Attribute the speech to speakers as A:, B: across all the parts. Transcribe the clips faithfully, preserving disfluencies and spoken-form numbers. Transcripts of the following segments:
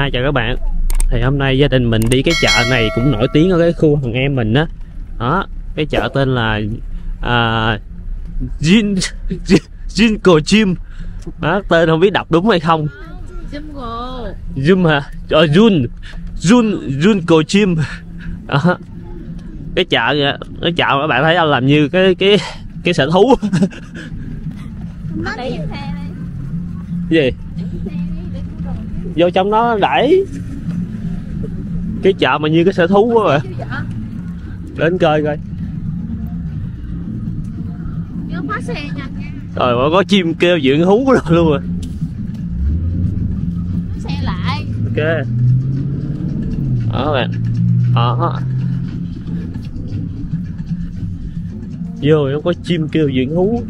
A: Hi, chào các bạn. Thì hôm nay gia đình mình đi cái chợ này cũng nổi tiếng ở cái khu thằng em mình á. Đó, cái chợ tên là à, Jin Jinko Chim. Đó, tên không biết đọc đúng hay không.
B: Junko.
A: Jun hả? Ờ, Jun Jun Jinko Chim. Đó. Cái chợ kìa, cái chợ các bạn thấy không, làm như cái cái cái sở thú.
B: Cái
A: gì? Vô trong đó đẩy. Cái chợ mà như cái sở thú quá rồi. Đến coi coi.
B: nhớ khóa xe nha.
A: Rồi có chim kêu dưỡng hú rồi luôn rồi.
B: Xe lại.
A: Ok. Đó bạn. Đó. Vô nó có chim kêu dưỡng hú.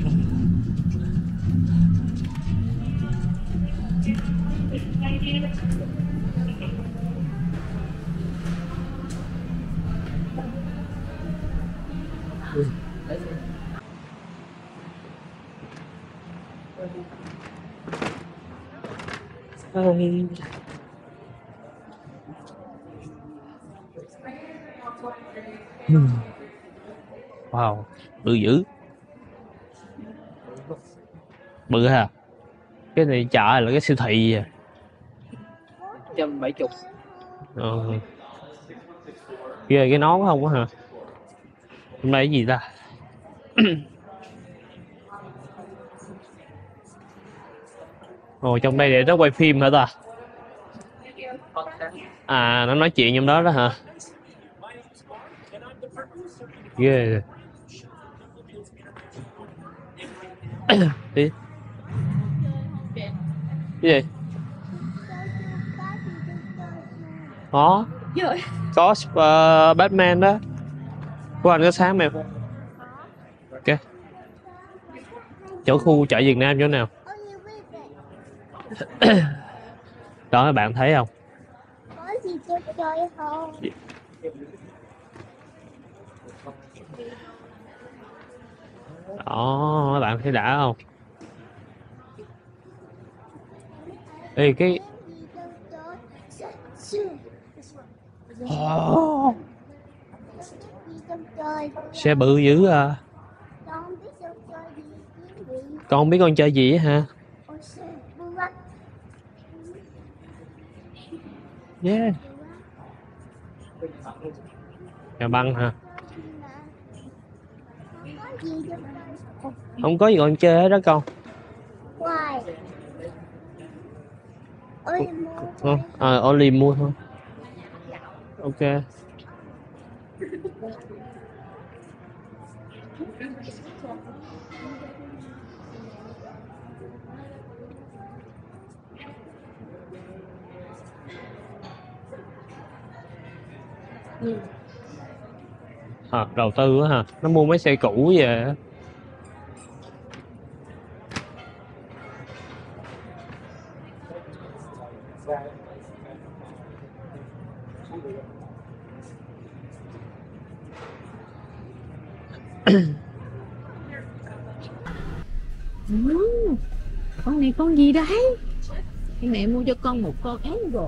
A: Wow, bự dữ. Bự ha. Cái này chợ là cái siêu thị gì à?
C: một trăm bảy mươi.
A: Ờ. Kia cái nón không á hả? Hôm nay cái gì ta? Ồ, trong đây để nó quay phim hả ta? À, nó nói chuyện trong đó đó hả? Ghê. Đi. Cái gì? Có. Có uh, Batman đó. Của anh có sáng em không? Ok. Chỗ khu chợ Việt Nam chỗ nào? Đó các bạn thấy không?
D: Có gì cho chơi không?
A: Đó, các bạn thấy đã không? Ê, cái oh. Xe bự dữ à. Con không biết con chơi gì á hả? Yeah. Nhà băng hả? Không có gì con chơi hết đó con. Không, à, Oli mua thôi. Ok. À, đầu tư á hả? Nó mua mấy xe cũ về á.
B: Ừ. Con này con gì đấy? Mẹ mua cho con một con Angel.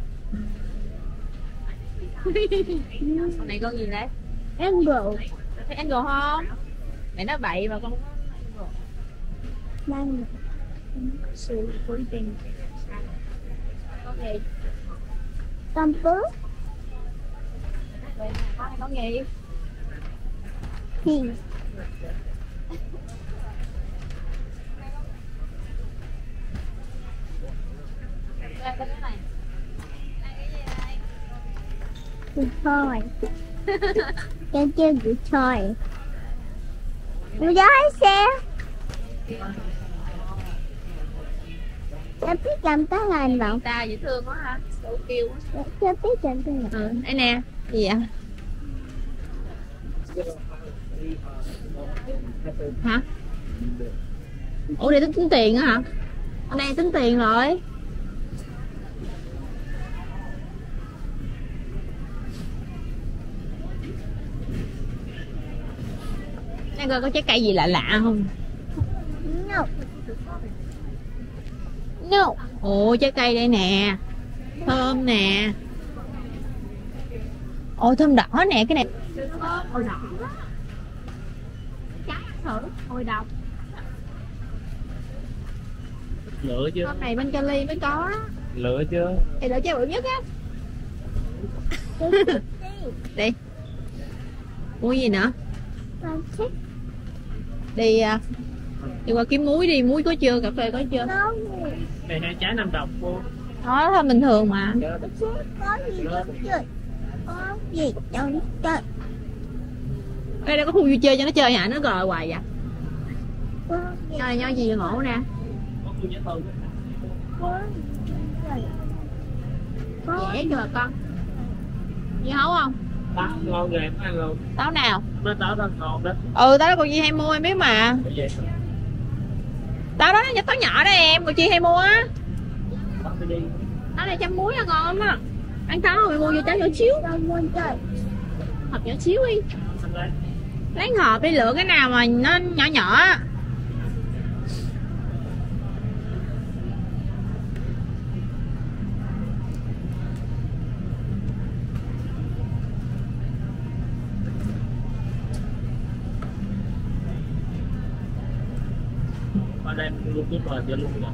B: Con này con gì đấy?
D: Angel.
B: Thấy Angel không? Mẹ nói bậy mà con không có
D: Đang sự của tình.
B: con gì?
D: Con bướm.
B: Con này con gì?
D: Thì Good toy. Con chơi good toy. Người đó lái xe. Em biết làm cái này không?
B: Ta dễ thương quá ha. Đâu kêu quá.
D: Chưa biết làm cái này.
B: Ừ, đây nè. Gì vậy? Hả? Ủa đây tính tính tiền á hả? Ở đây tính tiền rồi. Đây coi có trái cây gì lạ lạ không?
D: No. No.
B: Ồ trái cây đây nè. Thơm nè. Ôi thơm đỏ nè, cái này ôi đỏ. Trái ăn thử, ôi độc.
A: Lựa chứ.
B: Hôm này bên Cali mới có á.
A: Lựa chứ.
B: Thì lựa trái bự nhất á. Đi. Mua gì nữa? Đi đi qua kiếm muối đi, muối có chưa, cà phê có chưa?
A: Này hai trái năm đồng cô.
B: Đó thôi bình thường mà.
D: Có gì đâu chơi. Có gì đâu chơi.
B: Đây đâu có khu vui chơi cho nó chơi hả? Nó gọi hoài vậy.
D: Có gì
B: Nho này nho gì ngộ nè.
D: có gì có
B: Dễ cho bà con. Gì hấu không?
A: Táo ngon rồi em ăn luôn.
B: Táo nào?
A: Nó táo rất ngon đó.
B: Ừ táo đó cô Chi hay mua em biết mà. Táo đó nó táo nhỏ đó em, cô Chi hay mua á. Táo này chấm muối là ngon lắm á. Ăn táo rồi mua vô trái nhỏ xíu.
D: đâu muốn chơi.
B: Hộp nhỏ xíu đi. Lấy hộp đi, lựa cái nào mà nó nhỏ nhỏ á.
A: Ở đây luôn cái bờ cho luôn rồi.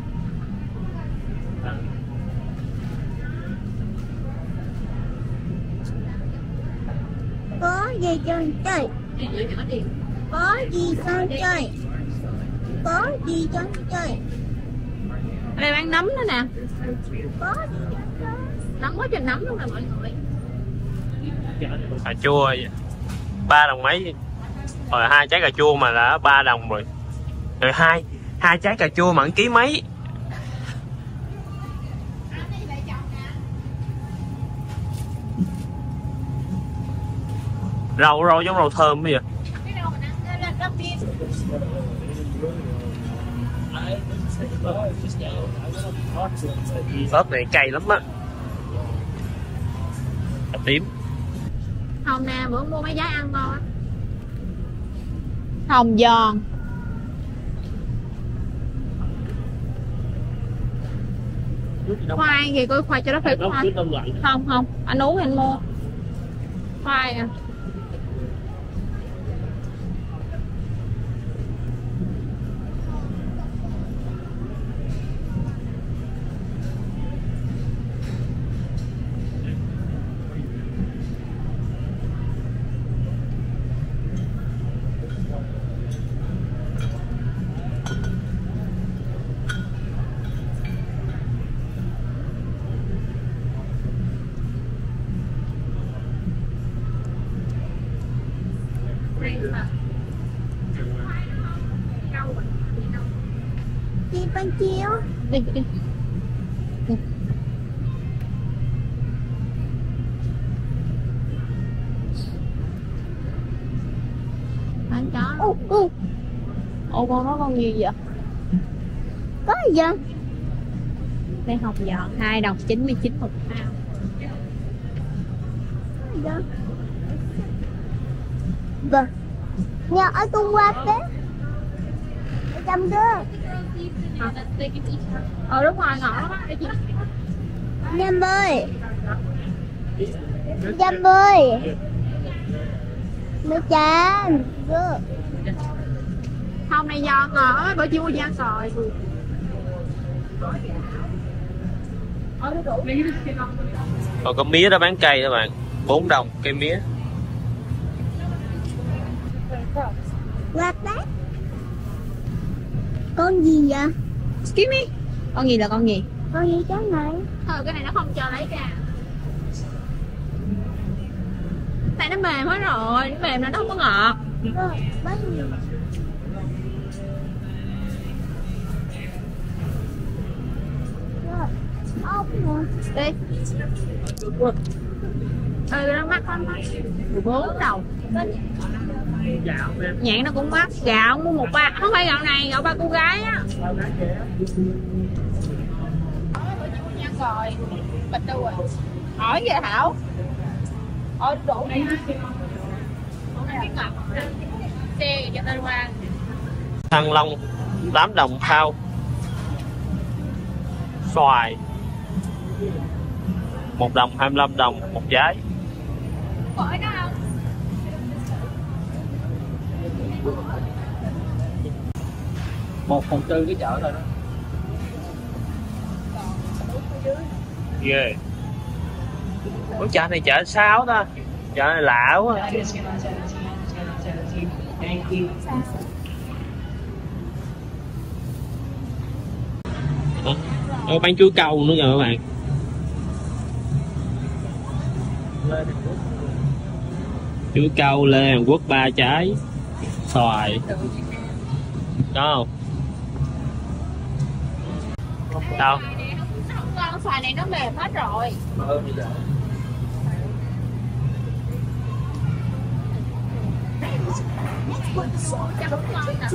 D: Có gì cho chơi. Có gì cho chơi. Có gì cho chơi.
B: Ở đây bán nấm nữa nè.
D: Có gì cho chơi.
B: Nấm quá trời nấm luôn nè mọi người.
A: Cà chua ba đồng mấy. Rồi hai trái cà chua mà đã ba đồng rồi. Rồi hai hai trái cà chua mà ký mấy. Rau rau giống rau thơm bây giờ. Ớt này cay lắm á. Cà tím.
B: Hồng nè, bữa mua mấy trái ăn ngon á. Hồng giòn. Khoai gì coi khoai cho nó phải khoai. Không không, anh uống thì anh mua. Khoai à.
D: Đi bên chiếu.
B: Đi đi. Đi. Bán chó.
D: Ô ô.
B: Ô con nó con gì vậy?
D: Có gì vậy?
B: Đây hồng giòn hai đồng chín mươi chín một ao.
D: Có gì vậy? Vâng. Nhà ở tung qua thế. Ở trong đó.
B: Ờ đúng rồi, ngọt lắm á.
D: Năm mươi. Năm mươi. Mấy trăm.
B: Hồng này giòn ngọt á, bữa chưa mua cho ăn rồi.
A: Còn có mía đó bán cây các bạn, bốn đồng cây mía.
D: Quạt đấy. Con gì vậy?
B: Excuse me. Con gì là con gì?
D: Con gì cái này?
B: Thôi cái này nó không cho lấy ra. Tại nó mềm hết rồi, nó mềm là nó không có ngọt.
D: Rồi, bánh gì? Rồi, ốc nè.
B: Đi. Ừ, nó mắc lắm. Bốn đồng. Nhãn nó cũng mắc. Gạo mua một ba, không phải gạo này, gạo ba cô gái á. Rồi, bịch đâu rồi? Hỏi vậy Thảo. Ôi đổ này. Xe cho tên qua.
A: Thăng Long tám đồng thao. Xoài. một đồng hai mươi lăm đồng một trái.
B: Gọi đó không?
C: Một phần tư cái chợ thôi đó.
A: Ghê. Yeah. Ủa chợ này chợ sao ta? Chợ này lạ quá. Ủa bán chuối câu nữa kìa các bạn. Chuối câu lên Hàn Quốc ba trái. Xoài. Có không? Đâu?
B: Không ngon, xoài này nó mềm hết rồi. Chắc đúng ngon nè.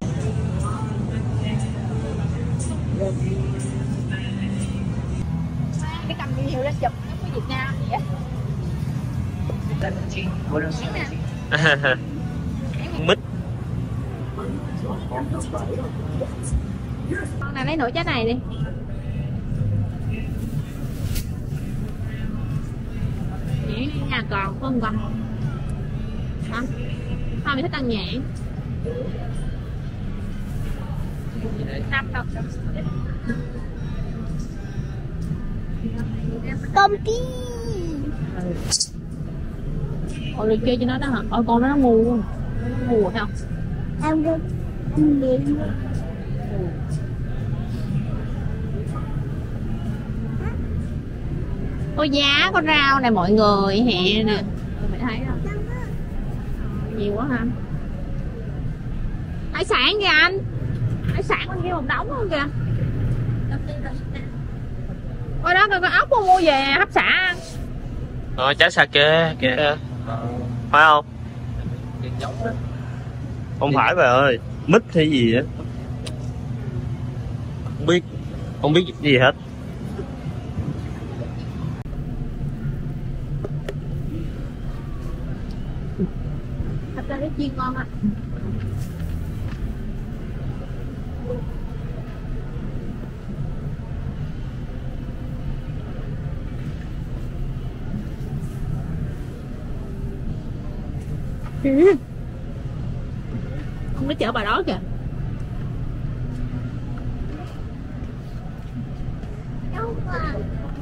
B: Cái cầm nhiều lên chụp nó của Việt Nam vậy á.
A: Mít.
B: Con này lấy nửa trái này đi. Nhãn nhà còn không còn. Hả? Thôi mình thích ăn nhãn. Năm đồng.
D: Công ty.
B: Ôi được chơi cho nó đó hả? Ôi con nó ngu luôn. Nó ngu phải không?
D: Em không ăn miếng.
B: Ôi giá con rau này mọi người hè nè. Mày thấy không? Nhiều quá ha. Hải sản kìa anh. Hải sản bên kia một đống luôn kìa. Ôi đó coi con ốc con mua về hấp xả ăn.
A: Ờ trái sake kìa. Phải không? Không phải bà ơi. Mít hay gì á. Không biết. Không biết gì hết.
B: Thật ra cái chiên ngon á. Ừ. Không biết chở bà đó kìa.
D: Đâu mà.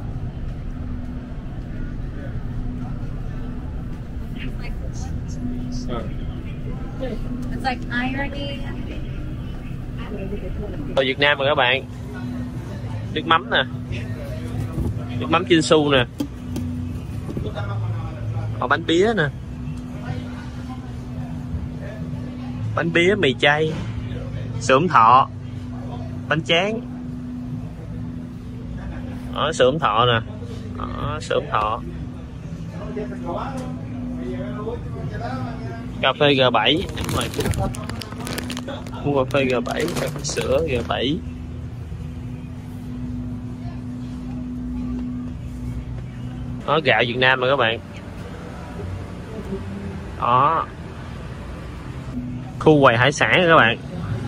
B: It's like irony.
A: Ở Việt Nam rồi các bạn. Nước mắm nè. Nước mắm Chinsu nè. Có bánh bía nè. Bánh bía mì chay. Sữa thọ. Bánh tráng. Đó, sữa thọ nè. Đó, sữa thọ. Cà phê G bảy. Mua cà phê G bảy, cà phê sữa G bảy. Đó, gạo Việt Nam rồi các bạn. Đó. Khu quầy hải sản rồi các bạn.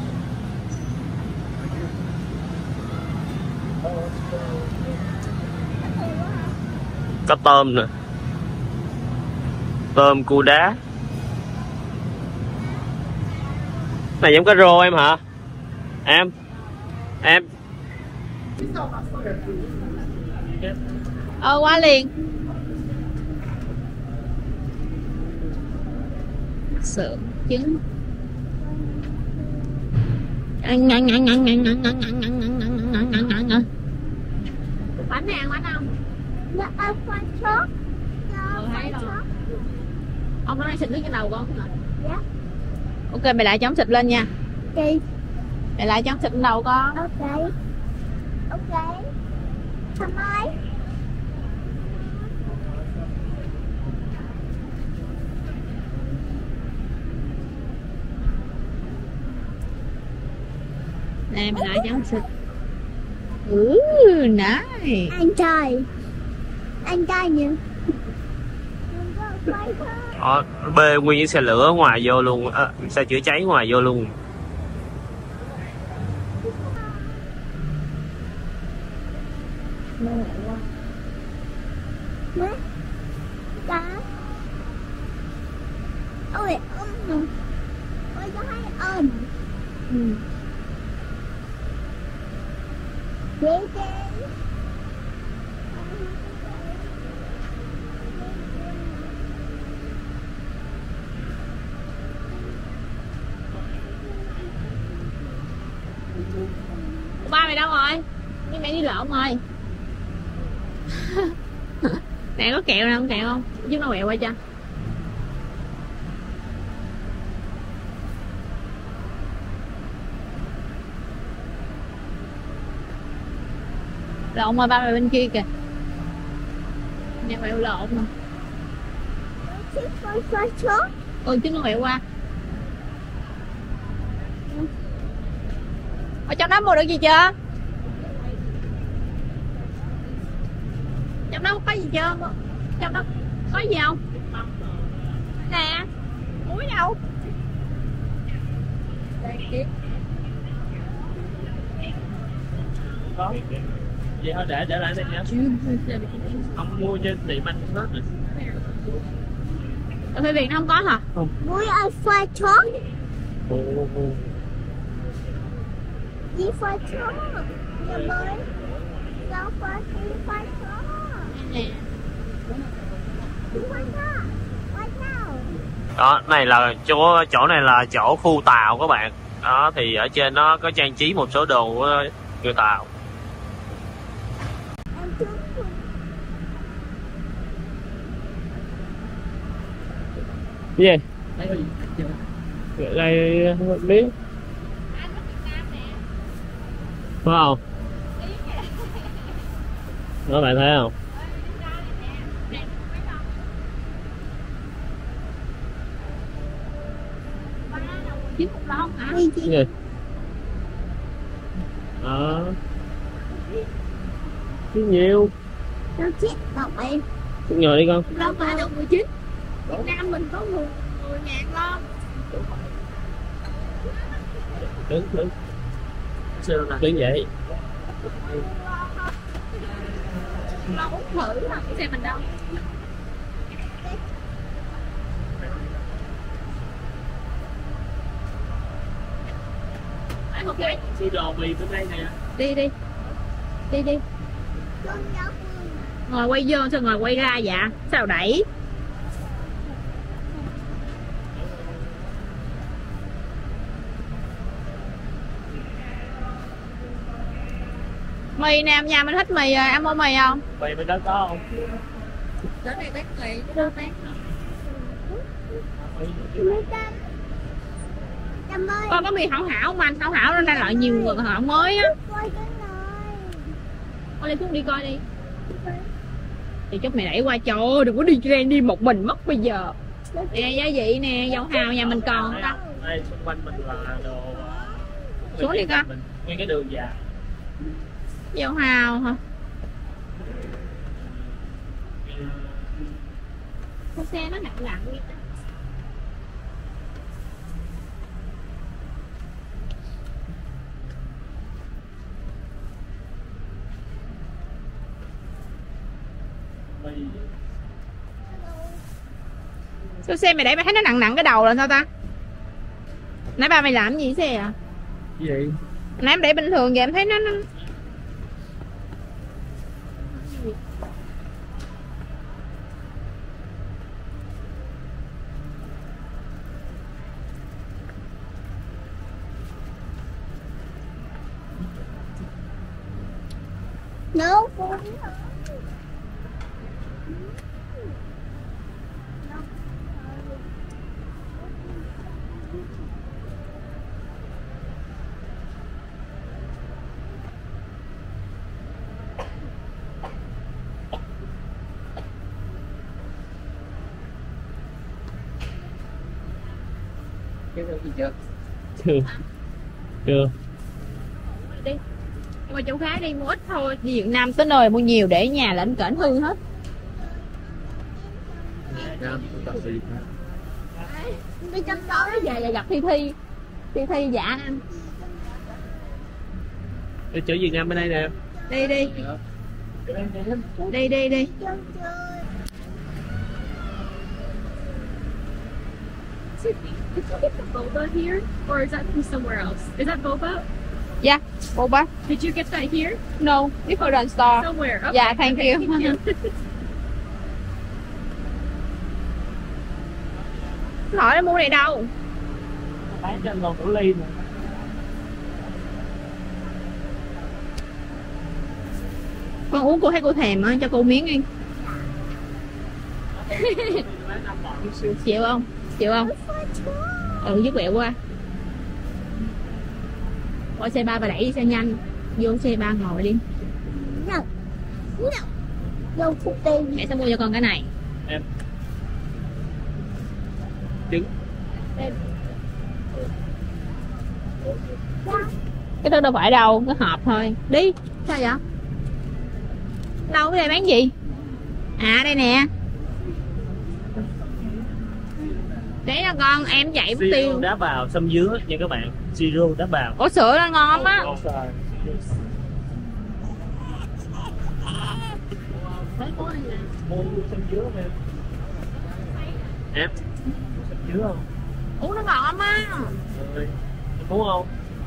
A: Có tôm nè. Tôm cua đá. Này giống cá rô em hả? Em. Em.
B: Ờ qua liền. Sữa trứng. Ăn ăn ăn ăn ăn ăn ăn ăn ăn ăn ăn ăn ăn ăn ăn. Bánh này ăn bánh không?
D: Dạ ăn khoai sốt.
B: Ờ thấy rồi. Ông nói xịt nước trên đầu con hả?
D: Dạ.
B: Ok mày lại chống xịt lên nha.
D: Ok.
B: Mày lại chống xịt lên đầu con.
D: Ok. Ok. Thoải mái.
B: Nè mày lại chống xịt. Ừ, nice.
D: Anh trai. Anh trai nhỉ?
A: Đó, bê nguyên cái xe lửa ngoài vô luôn, à, xe chữa cháy ngoài vô luôn.
D: Má. Đó. Ôi ôm. Ôi cho hay ôm. Ừ. Dễ chơi.
B: Ba mày đâu rồi? Đi mẹ đi lộn rồi. Nè có kẹo nào không, kẹo không? Giúp nó quẹo qua cho. Lộn rồi, ba mày bên kia kìa. Nè quẹo lộn mà.
D: Chiếc con xoa chốt.
B: Ừ chứ nó quẹo qua. Ở trong đó mua được gì chưa? Trong đó có gì chưa? Trong đó có gì không? Nè, muối đâu?
C: Có. Vậy thôi để để lại đây nha. Không mua trên tiệm anh hết rồi.
B: Cà phê Việt nó không có hả?
C: Không.
D: Muối ở xoa chốt. Đi xoa chốt. Nhà mới. Sao xoa đi xoa chốt.
B: Nè.
D: Đi xoa chốt. Xoa chốt.
A: Đó, này là chỗ chỗ này là chỗ khu Tàu các bạn. Đó thì ở trên nó có trang trí một số đồ của người Tàu.
D: Em chúc
A: Cái gì?
C: Lấy cái gì?
A: Đây không biết. Phải không? Đó bạn thấy không?
B: Chín một lon hả?
D: đi
A: Cái
D: chị.
A: gì? Đó. Cái nhiều.
D: Đâu chết đọc em.
A: Chút ngồi đi con.
B: Lon mà đâu mười chín. Việt Nam mình có mười ngàn lon.
A: Đứng đứng
C: Sao nè?
A: đứng vậy.
B: Lon uống thử mà cái xe mình đâu. Ok.
C: Đi đồ mì bên đây nè.
B: Đi đi. Đi đi.
D: Con giáo phương.
B: Ngồi quay vô sao ngồi quay ra dạ? Sao đẩy? Mì nè, nhà mình thích mì rồi, ăn mua mì không?
C: Mì bên đó có không?
B: Đến đây bán mì, đâu bán.
D: Mấy canh. Chăm ơi.
B: Con có mì hảo hảo không anh? Hảo hảo nó ra loại nhiều người họ mới á.
D: Coi cái này.
B: Con đi xuống đi coi đi. Thì chút mày đẩy qua, trời ơi, đừng có đi ren đi một mình mất bây giờ. Nè gia vị nè, dầu hào nhà mình còn không ta?
C: Đây xung quanh mình là đồ.
B: Xuống đi con.
C: Nguyên cái đường dài.
B: Dầu hào hả? Cái xe nó nặng nặng vậy đó. Sao xe mày đẩy mày thấy nó nặng nặng cái đầu là sao ta? Nãy ba mày làm gì xe à?
C: Cái gì?
B: Nãy em để bình thường vậy em thấy nó, nó...
D: Nấu cuốn.
C: Cái gì chưa?
A: Chưa. Chưa.
B: đi nhưng mà chỗ khác đi mua ít thôi, đi Việt Nam tới nơi mua nhiều để ở nhà lệnh kỉnh hư hết. Đi trong đó nó về là gặp Thi Thi Thi Thi dạ anh
A: Đi chữ Việt Nam bên đây nè.
B: đi đi đi đi đi
D: Chơi chơi.
B: Did you get the boba here, or is that from somewhere else? Is that boba?
E: Yeah, boba.
B: Did you get that here?
E: No, different store.
B: Somewhere. Okay.
E: Yeah, thank
B: okay,
E: you.
B: Thank you.
E: Hỏi nó mua này đâu?
C: Bán trên lon củ ly nè.
E: Con uống cô thấy cô thèm á, cho cô miếng đi. Chịu không? Chịu không? Ừ, dứt quẹo qua. Qua xe ba bà đẩy đi xe nhanh. Vô xe ba ngồi đi.
D: No. No. Vô phục tiền.
E: Mẹ sẽ mua cho con cái này.
C: Em. Trứng.
E: Cái đó đâu phải đâu, cái hộp thôi. Đi. Sao vậy? Đâu, cái này bán gì? À, đây nè. Đấy là con, em chạy mất tiêu.
C: Siro đá bào xâm dứa nha các bạn. Siro đá bào.
E: Ủa sữa nó ngon á.
C: Mua xâm dứa không em? Em xâm dứa không?
E: Uống nó ngọt lắm á.
C: Rồi. Em muốn không?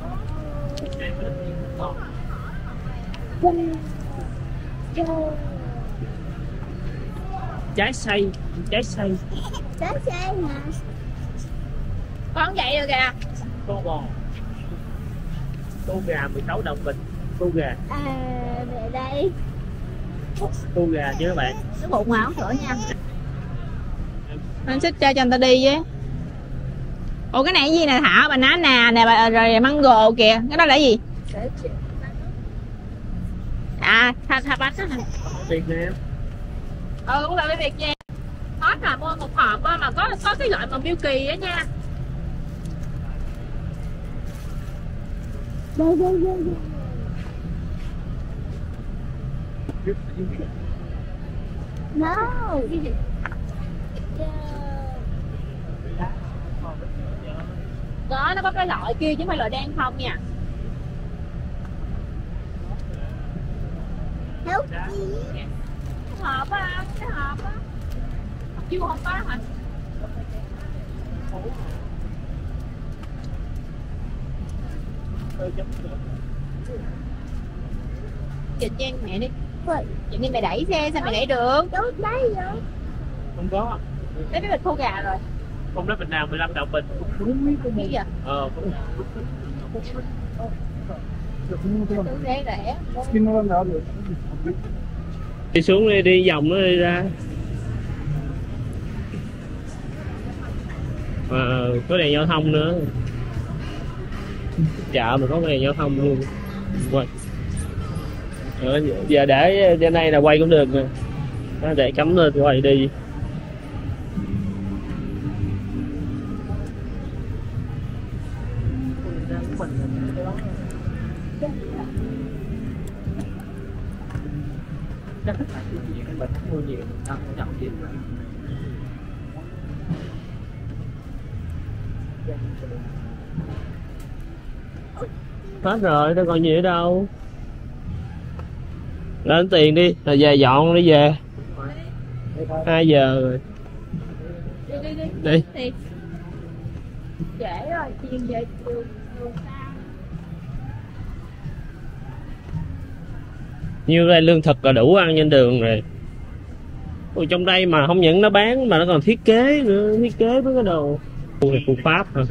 C: Trái xay, trái xay.
D: Trái xe hả?
E: Con vậy rồi kìa.
C: Tô bò. Tô gà mười sáu đồng bình. Tô gà.
D: À, về đây.
C: Tô gà chứ các bạn.
E: Cái bụng mà uống sữa nha. Anh xích cho cho người ta đi với. Ủa cái này cái gì nè Thảo, banana nè, bà- rồi mango kìa. Cái đó là cái gì? À, tha tha bánh đó hả?
C: Tiền nè em.
E: Ừ, cũng là cái việc nha. Hết là mua một hộp á, mà có có cái loại mà Milky á nha.
D: Đây, đây, đây, đây. No.
E: Đó, nó có cái loại kia chứ không phải loại đen không nha.
D: Help
E: Cái hộp á, cái hộp á. Hộp chưa hộp á hả? Dịch cho em mẹ đi.
D: Vậy.
E: Vậy nên mày đẩy xe sao mày đẩy được?
D: Đâu đây vậy?
C: Không có.
E: Lấy cái bịch khô gà rồi.
C: Không đó bình nào mười lăm đồng bình.
E: Cái gì vậy?
C: Ờ, không.
E: Tưởng rẻ rẻ.
A: Đi xuống đi, đi vòng nó đi ra. À, có đèn giao thông nữa. Chợ mà có đèn giao thông luôn. Quay. Ờ, giờ để trên đây là quay cũng được nè. Đó, để cắm lên quay đi.
C: Chắc là cái gì cái bệnh mua nhiều ăn chậm gì.
A: Hết rồi, đâu còn gì nữa đâu. Lên tiền đi, rồi về dọn đi về. Hai giờ rồi.
E: Đi đi đi.
A: Đi.
E: Đi. Trễ rồi, chiên về trường trường sao?
A: Như đây lương thực là đủ ăn trên đường rồi. Ôi, trong đây mà không những nó bán mà nó còn thiết kế nữa, thiết kế với cái đồ. Khu này khu Pháp hả?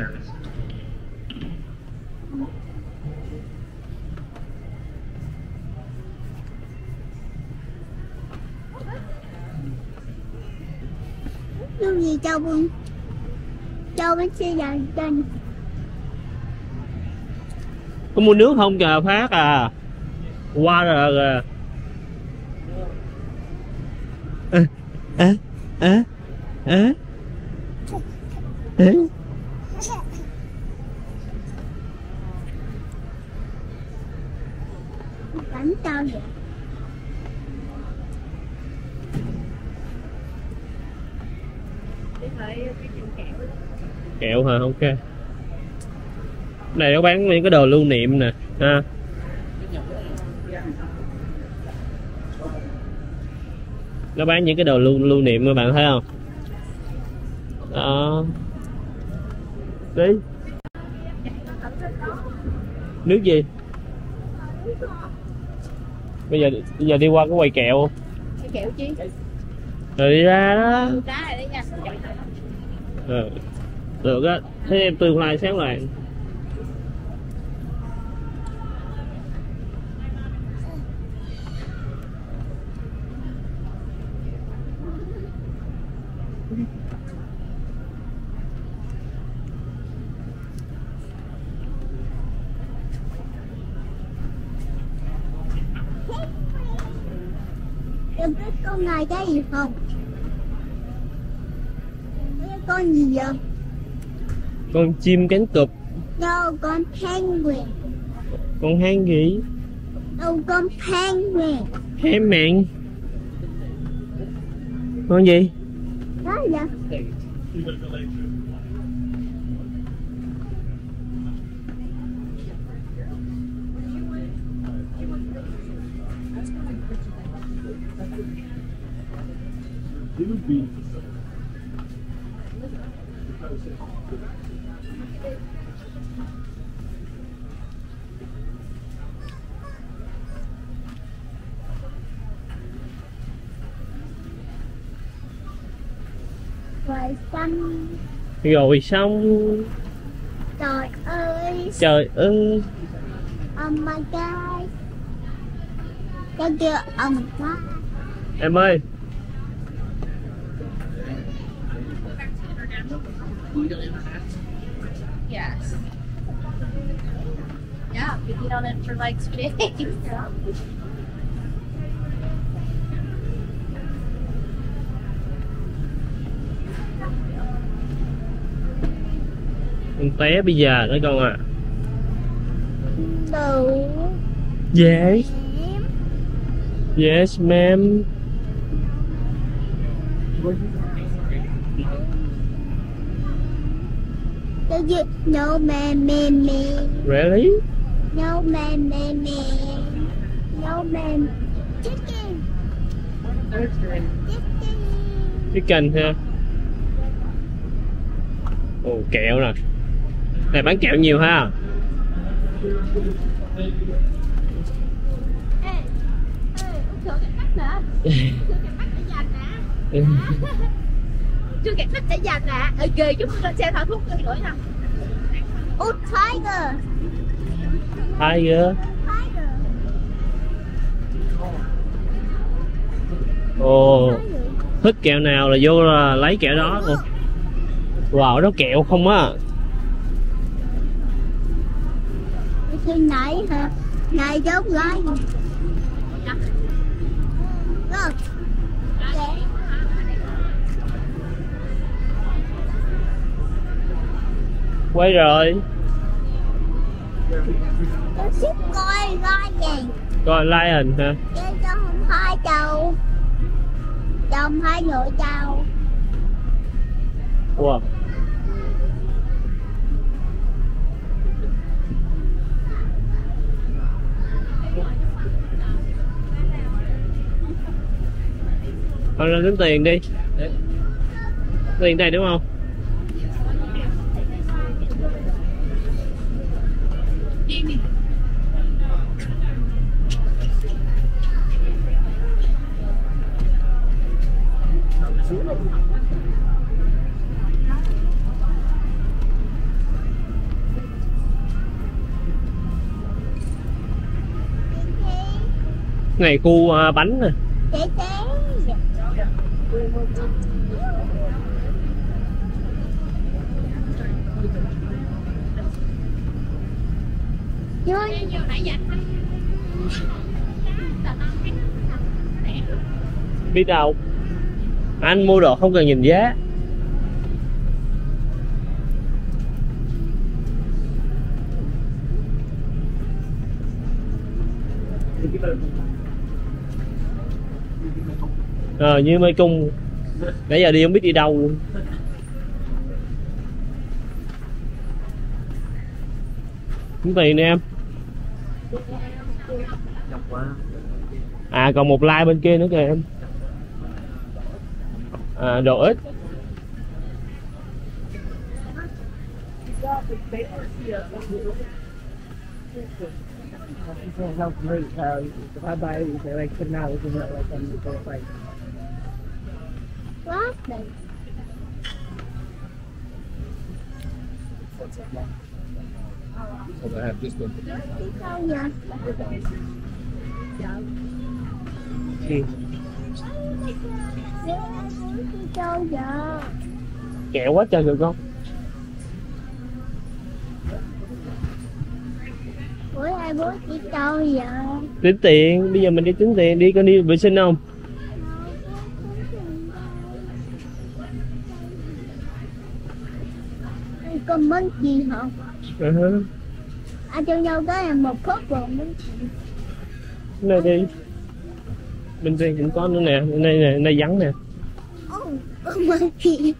D: Lưu gì cho bưng? Cho bánh xe dành trên.
A: Có mua nước không kìa Phát à? Qua rồi kìa. Ê, ê, ê, ê, ê.
D: Bánh tao vậy.
A: Kẹo hả? Ok. Này nó bán những cái đồ lưu niệm nè ha. Nó bán những cái đồ lưu lưu niệm các bạn thấy không? Đó. Đi. Nước gì? Bây giờ bây giờ đi qua cái quầy kẹo.
B: Cái kẹo chi?
A: Rồi đi ra đó.
B: Đá này đấy nha.
A: Ừ. Được á. Thế em tương lai sáng làng.
D: Em biết con này cái gì không? Cái con gì vậy?
A: Con chim cánh cụp.
D: Đâu con penguin.
A: Con hang gì?
D: Đâu con penguin.
A: Hang mẹn. Con gì?
D: Đó vậy. Rồi xanh.
A: Rồi xong.
D: Trời ơi.
A: Trời ơi.
D: Oh my god. Cái kia oh my god.
A: Em ơi.
B: Yes. Yeah, you eat on it for like two days.
A: Con té bây giờ đó con à.
D: Đủ.
A: Yes. Yes ma'am.
D: Cái gì? No man man man.
A: Really?
D: No man man man. No man. Chicken. Chicken.
A: Chicken ha. Ồ kẹo nè. Này bán kẹo nhiều ha.
B: Ê, ê, uống sữa kẹt mắt nè. Sữa kẹt mắt để dành nè. Sữa kẹt mắt để dành nè. Ê ghê, chúng lên xe thở thuốc cho lưỡi nè.
D: Oh tiger.
A: Tiger.
D: Tiger.
A: Ồ. Thích kẹo nào là vô là lấy kẹo đó luôn. Wow, đó kẹo không á.
D: Khi nãy hả? Này giống gái. Rồi.
A: Quay rồi.
D: Tôi thích coi coi gì.
A: Coi lion hả?
D: Để cho không hai chầu. Chồng hai ngựa chầu.
A: Wow. Thôi lên tính tiền đi. Tiền đây đúng không? Này khu uh, bánh nè.
D: Để té. Chơi
B: Nhiều nãy giờ.
A: Biết đâu. Anh mua đồ không cần nhìn giá. Ờ như mê cung. Nãy giờ đi không biết đi đâu luôn. Tính tiền đi em. À còn một like bên kia nữa kìa em. À đồ ít.
D: Quá đẹp.
F: So I have this one.
D: Đi đâu vậy?
A: Ừ.
D: Nếu ai muốn đi đâu vậy?
A: Kẹo quá trời được không?
D: Bữa ai muốn đi đâu vậy?
A: Tính tiền, bây giờ mình đi tính tiền, đi con đi vệ sinh không?
D: Anh có món gì hả?
A: Uh-huh.
D: Anh cho nhau cái là một phút rồi muốn
A: Này đi. Bên đây cũng có nữa nè, bên đây nè, đây vắng nè.
D: Ồ, có món gì?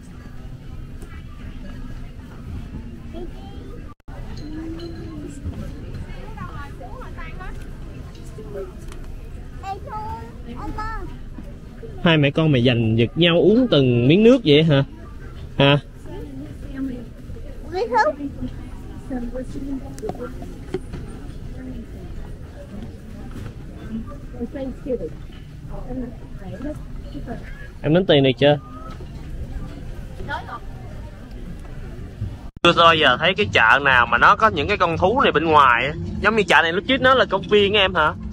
D: Ê thôi, ông ơi.
A: Hai mẹ con mày giành giật nhau uống từng miếng nước vậy hả? Hả?
D: Cái thuốc.
A: Em tính tiền này chưa? Chưa bao giờ thấy cái chợ nào mà nó có những cái con thú này bên ngoài á. Giống như chợ này lúc trước nó là công viên em hả?